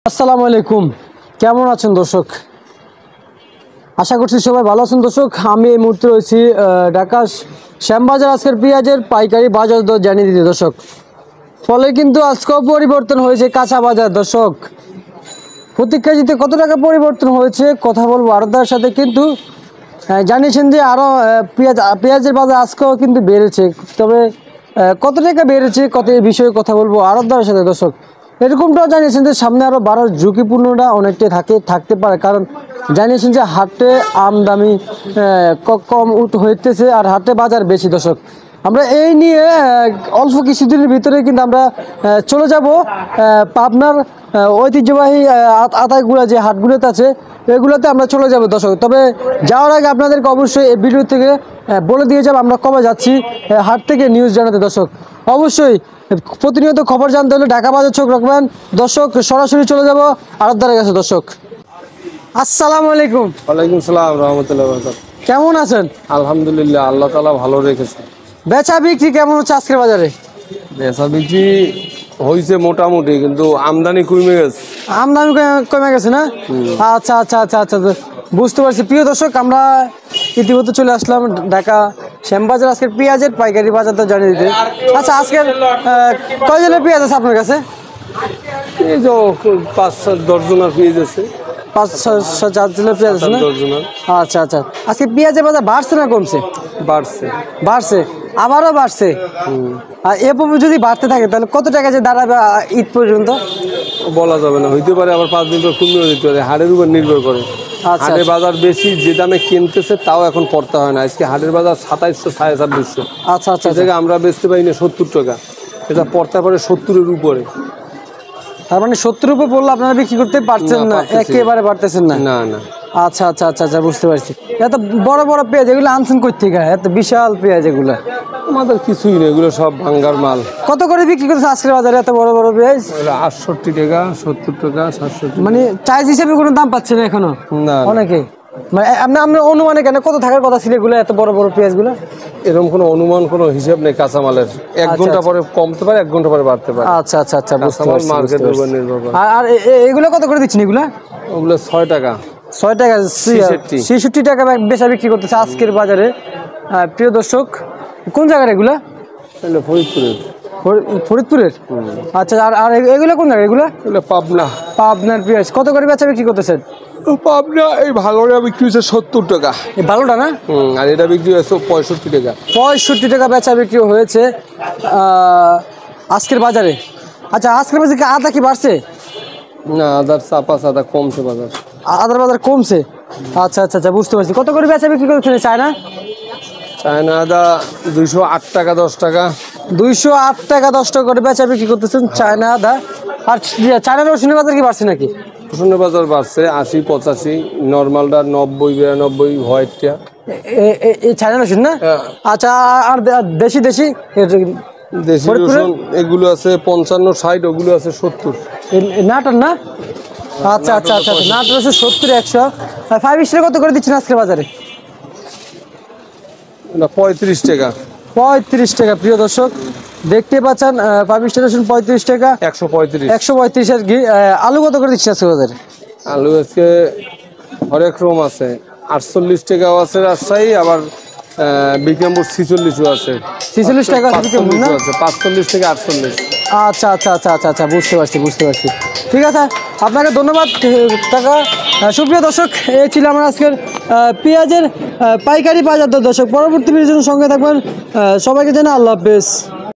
আসসালামু আলাইকুম, কেমন আছেন দর্শক? আশা করছি সবাই ভালো আছেন দর্শক। আমি এই মুহূর্তে রয়েছি ঢাকা শ্যামবাজার। আজকের পেঁয়াজের পাইকারি বাজার দর জানিয়ে দিতে দর্শক। ফলে কিন্তু আজকেও পরিবর্তন হয়েছে কাঁচা বাজার দর্শক। প্রতি কেজিতে কত টাকা পরিবর্তন হয়েছে কথা বলবো আড়তদারের সাথে। কিন্তু জানিয়েছেন যে আরও পেঁয়াজের বাজার আজকেও কিন্তু বেড়েছে, তবে কত টাকা বেড়েছে কত এই বিষয়ে কথা বলবো আড়তদারের সাথে দর্শক। এরকমটাও জানিয়েছেন যে সামনে আরও বাড়ার ঝুঁকিপূর্ণটা অনেকটাই থাকতে পারে, কারণ জানিয়েছেন যে হাটে আমদামি কম হইতেছে আর হাটে বাজার বেশি দর্শক। আমরা এই নিয়ে অল্প কিছুদিনের ভিতরে কিন্তু আমরা চলে যাব পাবনার ঐতিহ্যবাহী আদায়গুলো যে হাটগুলোতে আছে এগুলোতে আমরা চলে যাব দর্শক। তবে যাওয়ার আগে আপনাদেরকে অবশ্যই এই ভিডিও থেকে বলে দিয়ে যাব আমরা কবে যাচ্ছি হাট থেকে নিউজ জানাতে দর্শক। অবশ্যই প্রতিনিয়ত খবর জানতে হলে ঢাকা বাজার চোখ রাখবেন দর্শক। সরাসরি চলে যাব আড়তদারের কাছে দর্শক। আসসালামু আলাইকুম। ওয়ালাইকুম সালাম রহমতুল্লাহ বরকাত। কেমন আছেন? আলহামদুলিল্লাহ, আল্লাহ তাআলা ভালো রেখেছে। বেচা বিক্রি কেমন হচ্ছে আজকের বাজারে? বেচা বিক্রি হয়েছে মোটামুটি, কিন্তু আমদানি কমে গেছে। আমদানি কমে গেছে না? আচ্ছা আচ্ছা আচ্ছা আচ্ছা, বুঝতে পারছি। প্রিয় দর্শক, আমরা ইতিমধ্যে চলে আসলাম ঢাকা শ্যামবাজার আজকের পেঁয়াজের পাইকারি বাজার তো জানিয়ে দিতে। আচ্ছা, আজকের কয়জনের পেঁয়াজ আছে আপনার কাছে? এই যে 5-7 দর্জনার পেঁয়াজ আছে। 5-6 জনের পেঁয়াজ আছে না? আচ্ছা আচ্ছা। আজকে পেঁয়াজের বাজার বাড়ছে না কমছে? বাড়ছে। বাড়ছে, আবারও বাড়ছে। আর এভাবে যদি বাড়তে থাকে তাহলে কত টাকা যে দাঁড়াবে ঈদ পর্যন্ত বলা যাবে না, হইতে পারে আবার 5 দিন পর কমে যেতে পারে, হাটের উপর নির্ভর করে। হাটের বাজার বেশি, যে দামে কিনতেছে তাও এখন পড়তে হয় না। আজকে হাটের বাজার 2700 2650। আচ্ছা আচ্ছা, জায়গায় আমরা বেচতে পারি না 70 টাকা, এটা পড়তে পারে 70-এর উপরে। তার মানে 70 রুপে বললে আপনারা বিক্রি করতে পারছেন না, একেবারে পারতেছেন না? না না। আচ্ছা আচ্ছা আচ্ছা আচ্ছা, বুঝতে পারছি। এত বড় বড় পেঁয়াজ এগুলো আনছেন কই থেকে? এত বিশাল পেঁয়াজ এগুলো আমাদের কিছুই নেই, এগুলো সব ভাঙ্গার মাল। কত করে বিক্রি করছে আজকের বাজারে এত বড় বড় পেঁয়াজ? 68 টাকা, 70 টাকা, 700 টাকা। মানে চাইজ হিসেবে কোনো দাম পাচ্ছে না এখনো না অনেকে? মানে আপনি অনুমানে কেন কত থাকার কথা ছিল এগুলো, এত বড় বড় পেঁয়াজ গুলো? এরকম কোনো অনুমান, কোনো হিসাব নেই কাঁচামালের। 1 ঘন্টা পরে কমতে পারে, 1 ঘন্টা পরে বাড়তে পারে। আচ্ছা আচ্ছা আচ্ছা, বুঝতে পারছি। মার্কেটের উপর নির্ভর করে। আর এগুলো কত করে দিচ্ছেন এগুলা? ওগুলো 6 টাকা। 6 টাকা, 66 টাকা বেচা বিক্রি করতেছে আজকের বাজারে। প্রিয় দর্শক, কোন জায়গার এগুলা? ফরিদপুরের। ফরিদপুরের? আচ্ছা। আর এগুলো কোন জায়গা? এগুলো পাবনা। পাবনার পেঁয়াজ কত করে বেচা বিক্রি করতেছেন? পাবনা এই ভালোটা বিক্রি হচ্ছে 70 টাকা। এই ভালোটা না? আর এটা বিক্রি হচ্ছে 65 টাকা। 65 টাকা বেচা বিক্রি হয়েছে আজকের বাজারে। আচ্ছা, আজকের বাজারে কি আদা কি বাড়ছে? না, আদার আদা কমছে বাজার। আদার বাজার কমছে? আচ্ছা আচ্ছা আচ্ছা, বুঝতে পারছি। কত করে বেচা বিক্রি করছেন চায়না? চায়না আদা 208 টাকা 10 টাকা। 208 টাকা 10 টাকা করে বেচা বিক্রি করতেছেন চায়না আদা। আর চায়না রসুনের বাজার কি বাড়ছে নাকি? রসুনের বাজার বাড়ছে 80-85, নর্মালটা 90-92, হোয়াইটটা। এই চায়না রসুন না? আচ্ছা। আর দেশি দেশি দেশি রসুন এগুলো আছে 55-60, ওগুলো আছে 70। নাটার না? আচ্ছা আচ্ছা আচ্ছা, নাটার আছে 70-100। 5 স্টার কত করে দিচ্ছেন আজকের বাজারে? 35 টাকা। 35 টাকা। প্রিয় দর্শক, দেখতে পাচ্ছেন 5 স্টার রসুন 35 টাকা। 135 আর কি। আলু কত করে দিচ্ছেন আজকের বাজারে? আলু আজকে হরেক রকম আছে। 48 টাকাও আছে রাজশাহী, আবার বিক্রমপুর 46ও আছে। 46 টাকা আছে বিক্রমপুর না? 45 থেকে 48। আচ্ছা আচ্ছা আচ্ছা আচ্ছা আচ্ছা, বুঝতে পারছি বুঝতে পারছি। ঠিক আছে, আপনাকে ধন্যবাদ টাকা। সুপ্রিয় দর্শক, এই ছিল আমার আজকের পেঁয়াজের পাইকারি বাজার দর দর্শক। পরবর্তী ভিডিওর জন্য সঙ্গে থাকবেন। সবাইকে জানাই আল্লাহ হাফেজ।